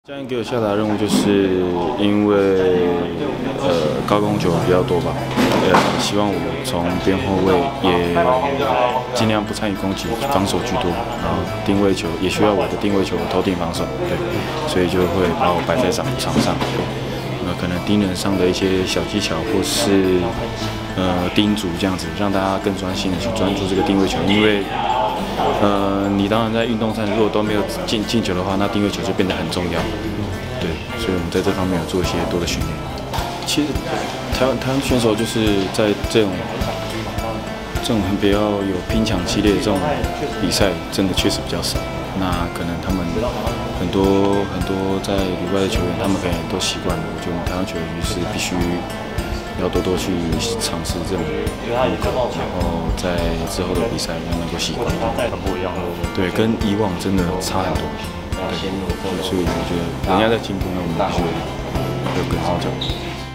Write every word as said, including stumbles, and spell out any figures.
教练给我下达的任务就是因为呃高空球比较多吧，呃希望我从边后卫也尽量不参与攻击，防守居多，然后定位球也需要我的定位球投顶防守，对，所以就会把我摆在场场上，呃可能盯人上的一些小技巧或是呃叮嘱这样子，让大家更专心的去专注这个定位球，因为。呃，你当然在运动上如果都没有进进球的话，那定位球就变得很重要。对，所以我们在这方面有做一些多的训练。其实台湾台湾选手就是在这种这种很比较有拼抢激烈的这种比赛，真的确实比较少。那可能他们很多很多在旅外的球员，他们可能都习惯了。我觉得我们台湾球员就是必须。要多多去尝试这种路口，然后在之后的比赛要能够习惯。很不一样，对，跟以往真的差很多。对，所以我觉得人家在进步，那我们必须要跟上脚步。